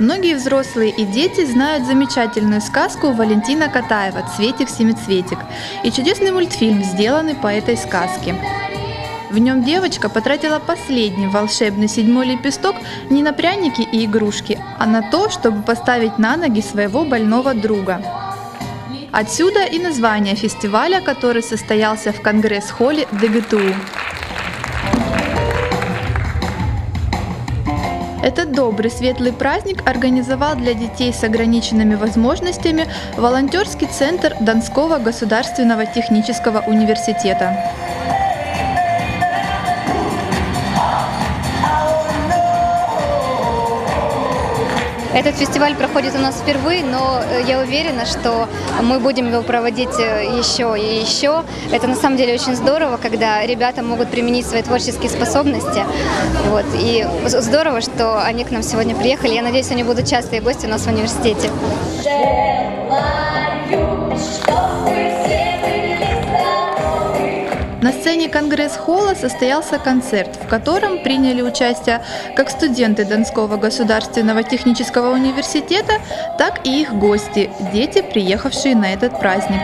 Многие взрослые и дети знают замечательную сказку Валентина Катаева «Цветик-семицветик» и чудесный мультфильм, сделанный по этой сказке. В нем девочка потратила последний волшебный 7-й лепесток не на пряники и игрушки, а на то, чтобы поставить на ноги своего больного друга. Отсюда и название фестиваля, который состоялся в Конгресс-холле ДГТУ. Этот добрый, светлый праздник организовал для детей с ограниченными возможностями волонтерский центр Донского государственного технического университета. Этот фестиваль проходит у нас впервые, но я уверена, что мы будем его проводить еще и еще. Это на самом деле очень здорово, когда ребята могут применить свои творческие способности. Вот. И здорово, что они к нам сегодня приехали. Я надеюсь, они будут частые гости у нас в университете. На сцене Конгресс-холла состоялся концерт, в котором приняли участие как студенты Донского государственного технического университета, так и их гости, дети, приехавшие на этот праздник.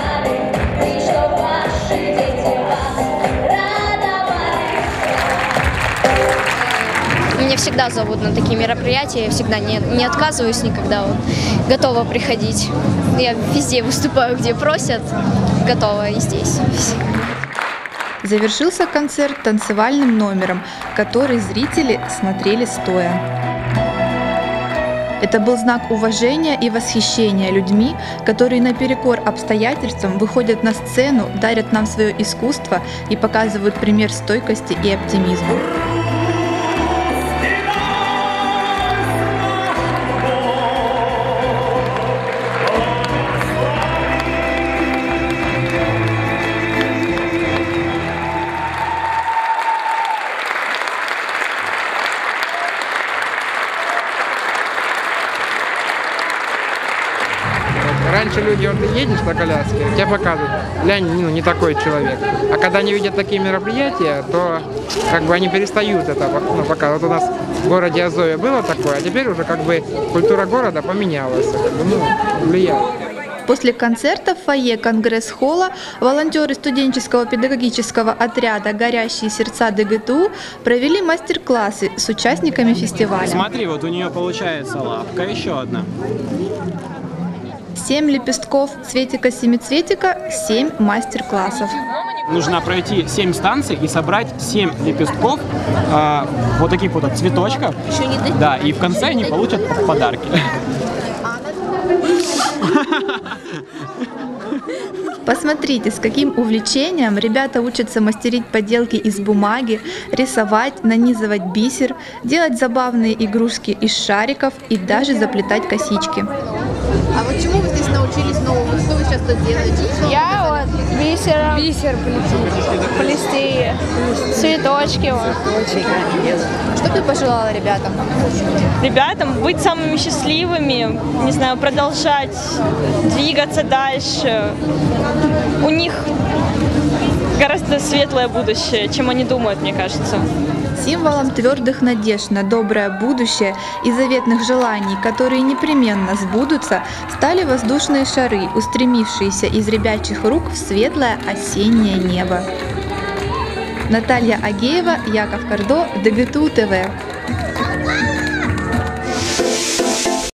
Меня всегда зовут на такие мероприятия, я всегда не отказываюсь никогда, готова приходить. Я везде выступаю, где просят, готова и здесь. Завершился концерт танцевальным номером, который зрители смотрели стоя. Это был знак уважения и восхищения людьми, которые наперекор обстоятельствам выходят на сцену, дарят нам свое искусство и показывают пример стойкости и оптимизма. Раньше люди, вот ты едешь на коляске, тебе показывают, глянь, не такой человек. А когда они видят такие мероприятия, то как бы они перестают это показывать. Вот у нас в городе Азове было такое, а теперь уже как бы культура города поменялась, влияет. После концерта в фойе Конгресс-холла волонтеры студенческого педагогического отряда «Горящие сердца ДГТУ» провели мастер-классы с участниками фестиваля. Смотри, вот у нее получается лапка, еще одна. 7 лепестков цветика-семицветика, 7 мастер-классов. Нужно пройти 7 станций и собрать 7 лепестков, вот таких вот цветочков. Да, и в конце они получат подарки. Посмотрите, с каким увлечением ребята учатся мастерить поделки из бумаги, рисовать, нанизывать бисер, делать забавные игрушки из шариков и даже заплетать косички. А вот чему вы здесь научились новому? Что вы сейчас тут делаете? Я вот бисер плести, цветочки. Что ты пожелала ребятам? Ребятам быть самыми счастливыми, не знаю, продолжать двигаться дальше. У них гораздо светлое будущее, чем они думают, мне кажется. Символом твердых надежд на доброе будущее и заветных желаний, которые непременно сбудутся, стали воздушные шары, устремившиеся из ребячьих рук в светлое осеннее небо. Наталья Агеева, Яков Кардо, ДГТУ ТВ.